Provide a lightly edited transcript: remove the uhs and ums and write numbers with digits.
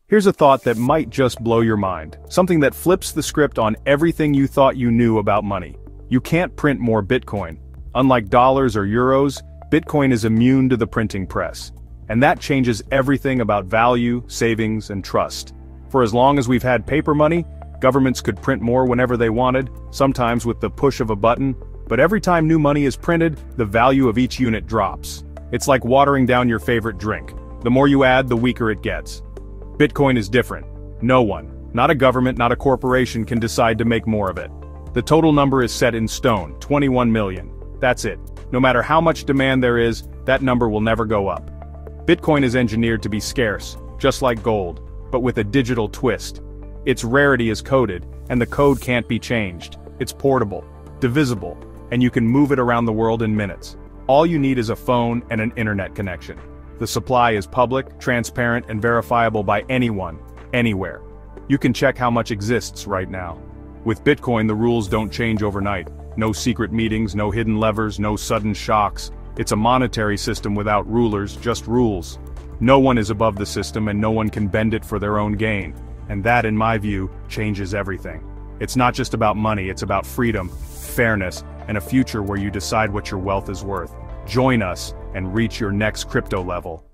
Here's a thought that might just blow your mind. Something that flips the script on everything you thought you knew about money. You can't print more Bitcoin. Unlike dollars or euros, Bitcoin is immune to the printing press. And that changes everything about value, savings, and trust. For as long as we've had paper money, governments could print more whenever they wanted, sometimes with the push of a button, but every time new money is printed, the value of each unit drops. It's like watering down your favorite drink. The more you add, the weaker it gets. Bitcoin is different. No one, not a government, not a corporation, can decide to make more of it. The total number is set in stone, 21 million. That's it. No matter how much demand there is, that number will never go up. Bitcoin is engineered to be scarce, just like gold, but with a digital twist. Its rarity is coded, and the code can't be changed. It's portable, divisible, and you can move it around the world in minutes. All you need is a phone and an internet connection. The supply is public, transparent, and verifiable by anyone, anywhere. You can check how much exists right now. With Bitcoin, the rules don't change overnight. No secret meetings, no hidden levers, no sudden shocks. It's a monetary system without rulers, just rules. No one is above the system and no one can bend it for their own gain. And that, in my view, changes everything. It's not just about money, it's about freedom, fairness, and a future where you decide what your wealth is worth. Join us and reach your next crypto level.